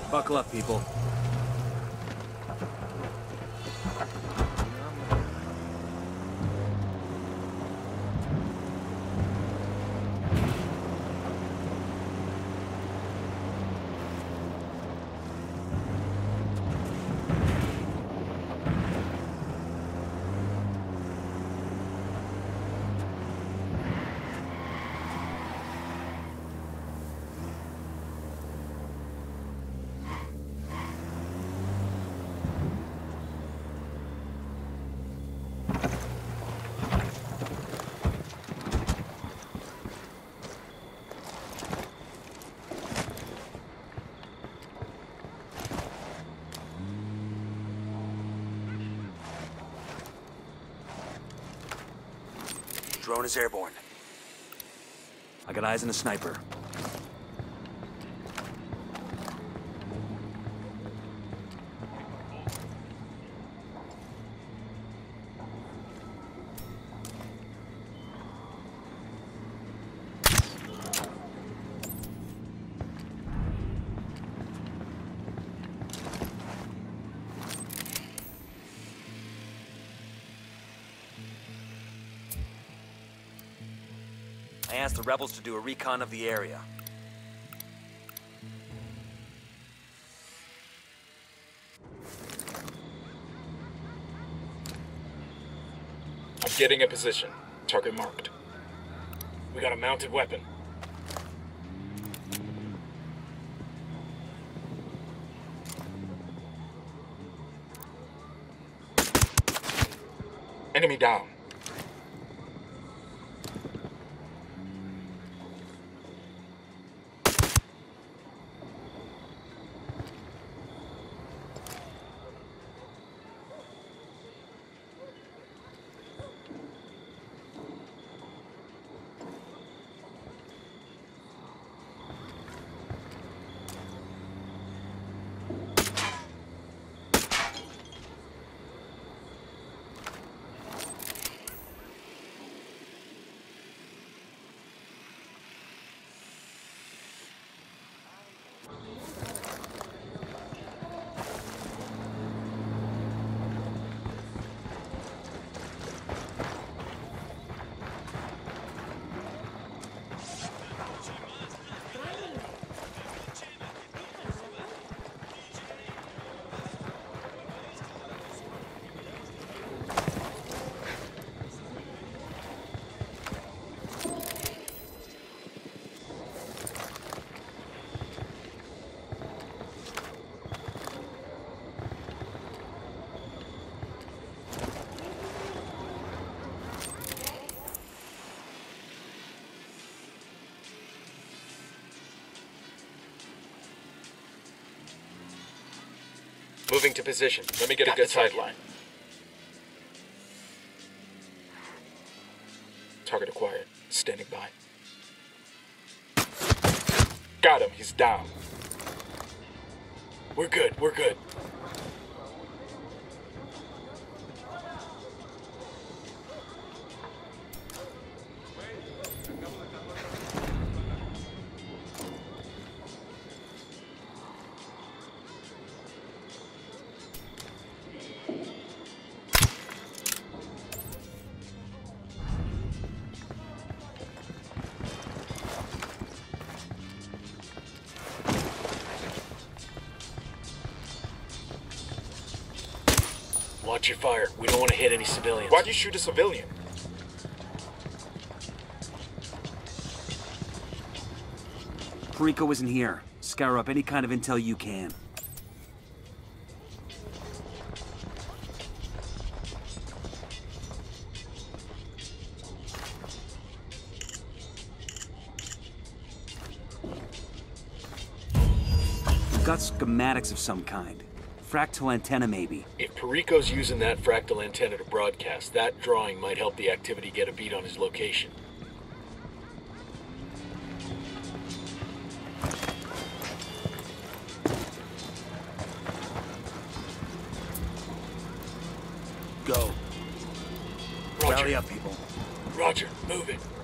Buckle up, people. Drone is airborne. I got eyes on a sniper. I asked the rebels to do a recon of the area. I'm getting a position. Target marked. We got a mounted weapon. Enemy down. Moving to position. Let me get a good sideline. Target acquired. Standing by. Got him. He's down. We're good. We're good. Watch your fire. We don't want to hit any civilians. Why'd you shoot a civilian? Perico isn't here. Scour up any kind of intel you can. We've got schematics of some kind. Fractal antenna, maybe. If Perico's using that fractal antenna to broadcast, that drawing might help the activity get a beat on his location. Go. Roger. Rally up, people. Roger, move it.